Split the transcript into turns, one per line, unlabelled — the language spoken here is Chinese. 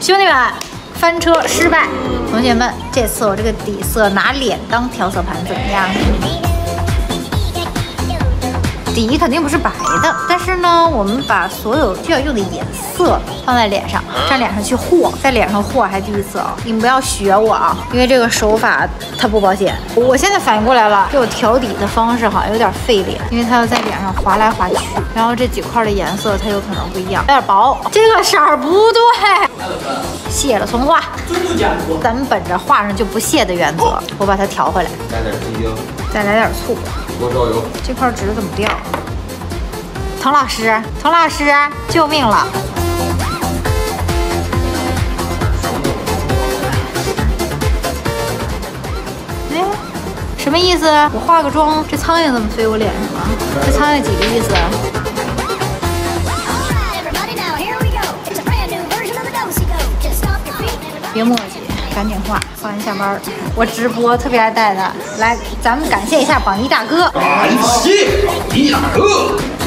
兄弟们，翻车失败。同学们，这次我这个底色拿脸当调色盘怎么样？底肯定不是白的，但是呢，我们把所有需要用的颜色放在脸上，站脸上去和，在脸上和还第一次啊！你们不要学我啊，因为这个手法它不保险。我现在反应过来了，这我调底的方式好像有点费脸，因为它要在脸上划来划去，然后这几块的颜色它有可能不一样，有点薄，这个色儿不对。卸了葱花，咱们本着画上就不卸的原则，我把它调回来，
加点鸡精，
再来点醋。
锅烧油，
这块纸怎么掉了？滕老师，滕老师，救命了！哎，什么意思？我化个妆，这苍蝇怎么飞我脸上了？这苍蝇几个意思？别墨迹。 赶紧画，画完下班。我直播特别爱带的，来，咱们感谢一下榜一大哥。
感谢榜一大哥。